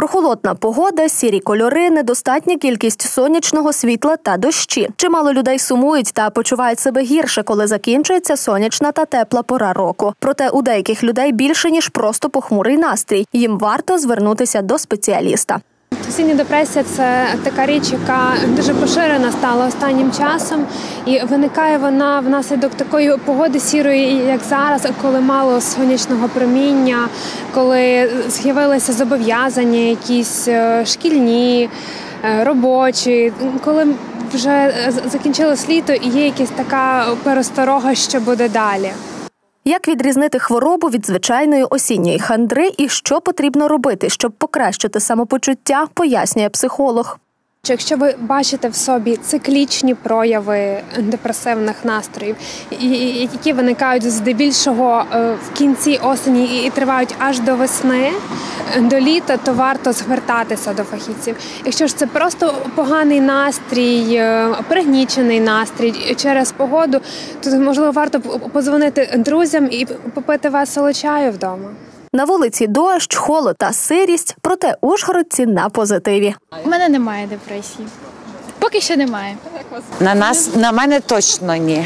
Прохолодна погода, сірі кольори, недостатня кількість сонячного світла та дощі. Чимало людей сумують та почувають себе гірше, коли закінчується сонячна та тепла пора року. Проте у деяких людей більше, ніж просто похмурий настрій. Їм варто звернутися до спеціаліста. Осіння депресія – це така річ, яка дуже поширена стала останнім часом. І виникає вона внаслідок такої погоди сірої, як зараз, коли мало сонячного проміння, коли з'явилися зобов'язання якісь шкільні, робочі, коли вже закінчилось літо і є якась така пересторога, що буде далі. Як відрізнити хворобу від звичайної осінньої хандри і що потрібно робити, щоб покращити самопочуття, пояснює психолог. Якщо ви бачите в собі циклічні прояви депресивних настроїв, які виникають здебільшого в кінці осені і тривають аж до весни, до літа, то варто звертатися до фахівців. Якщо ж це просто поганий настрій, пригнічений настрій через погоду, то, можливо, варто подзвонити друзям і попити весело чаю вдома. На вулиці дощ, холод та сирість, проте ужгородці на позитиві. У мене немає депресії. Поки що немає. На мене точно ні.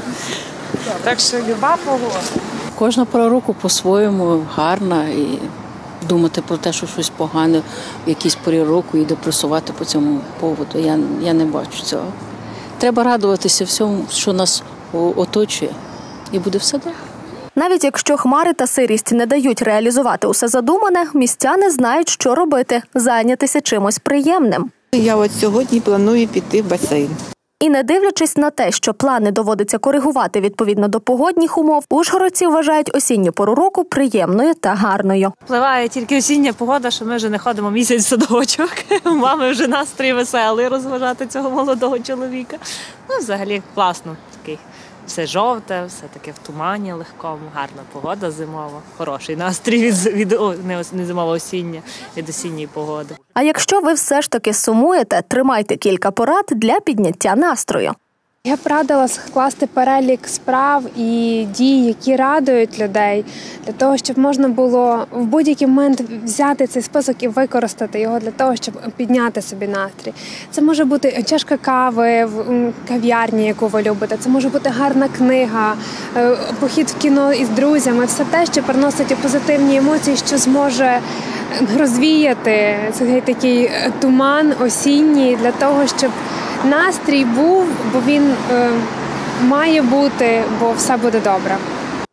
Так що люба погода. Кожна пора року по-своєму гарна і думати про те, що щось погане в якійсь порі року і депресувати по цьому поводу. Я не бачу цього. Треба радуватися всьому, що нас оточує, і буде все добре. Навіть якщо хмари та сирість не дають реалізувати усе задумане, містяни знають, що робити – зайнятися чимось приємним. Я сьогодні планую піти в басейн. І не дивлячись на те, що плани доводиться коригувати відповідно до погодних умов, ужгородці вважають осінню пору року приємною та гарною. Впливає тільки осіння погода, що ми вже не ходимо місяць в садочок. У мами вже настрій веселий розважати цього молодого чоловіка. Ну, взагалі класно такий. Все жовте, все таке в тумані легкому, гарна погода зимова, хороший настрій не зимова, осіння, від осінньої погоди. А якщо ви все ж таки сумуєте, тримайте кілька порад для підняття настрою. Я б радила скласти перелік справ і дій, які радують людей, для того, щоб можна було в будь-який момент взяти цей список і використати його для того, щоб підняти собі настрій. Це може бути чашка кави в кав'ярні, яку ви любите, це може бути гарна книга, похід в кіно із друзями, все те, що приносить позитивні емоції, що зможе розвіяти цей такий туман осінній для того, щоб настрій був, бо він має бути, бо все буде добре.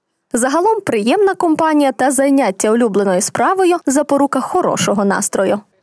Загалом приємна компанія та заняття улюбленою справою – запорука хорошого настрою.